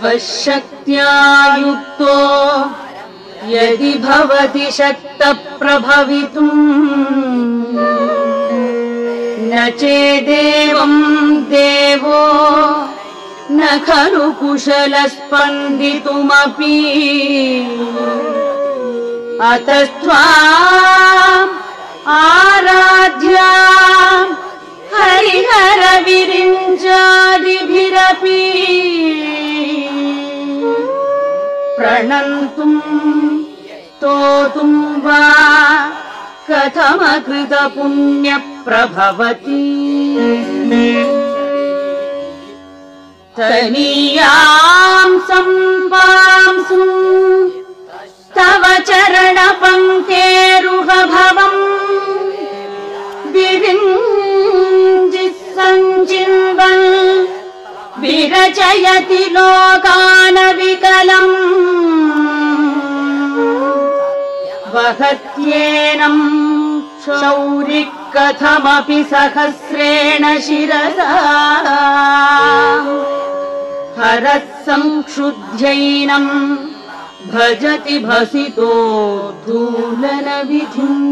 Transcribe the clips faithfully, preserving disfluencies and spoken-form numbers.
शिवशक्त्या युक्तो यदि भवति शक्तप्रभवितुम् न चेदेवं देवो न खलु कुशलस्पन्दितुमपि अतस्त्वाम् आराध्या हरिहर विरिञ्चादिभिरपि प्रणन्तुं स्तोतुं वा कथमकृत पुण्यप्रभवति तनीयां सम्पांसु तव चरणपङ्क्तेरुहभवम् विरिञ्जिः सञ्चिन्वन् विरचयति लोकानविकलम् वहत्येनं शौरिः कथमपि सहस्रेण शिरसा हरः संक्षुध्यैनं भजति भसितो धूलनविधिम्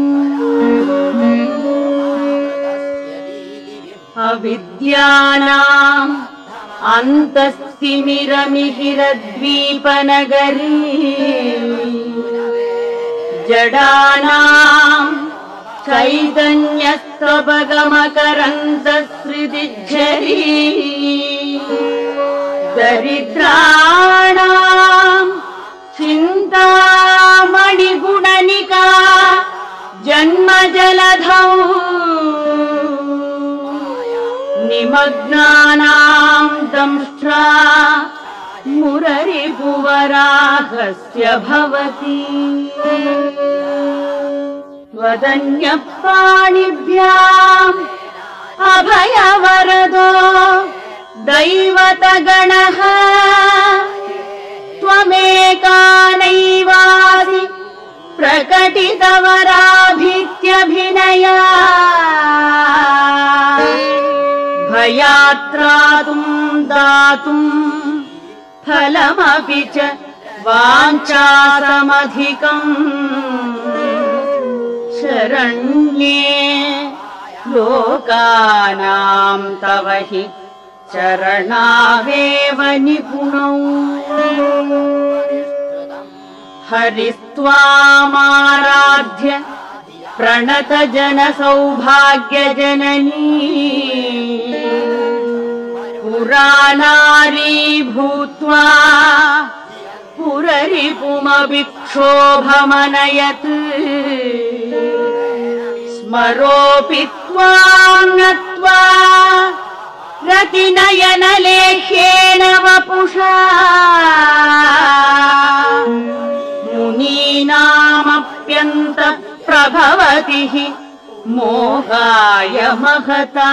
अविद्यानाम् अन्तस्तिमिरमिहिरद्वीपनगरी जडानाम् चैतन्यस्तबगमकरन्दस्मृतिझरी दरिद्राणाम् चिन्तामणिगुणनिका जन्मजलधौ निमग्नानां दंष्ट्रा मुररिपुवराहस्य भवति त्वदन्यपाणिभ्याम् अभयवरदो दैवतगणः त्वमेका नैवासि प्रकटितवराभीत्यभिनया भयात्रातुं दातुं फलमपि च वाञ्छासमधिकम् शरण्ये लोकानां तव हि चरणावेव निपुणौ हरिस्त्वामाराध्य प्रणत जन सौभाग्य जननी पुरानारी भूत्वा पुररिपुमविक्षोभमनयत् स्मरोऽपि त्वां नत्वा रतिनयनलेख्येन वपुषा मुनीनामप्यन्त प्रभवति हि मोहाय महता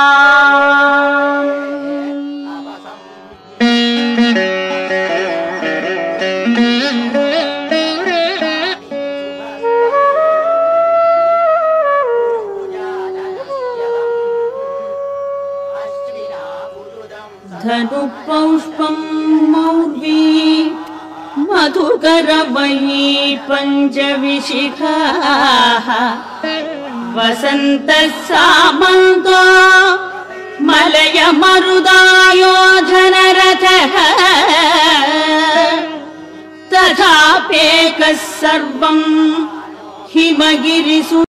धनुपौष्पं मौर्वी मधुकरवही पञ्चविशिखाः वसन्तः सामन्तो मलयमरुदायोधनरथः तथापेकः सर्वं हिमगिरिसु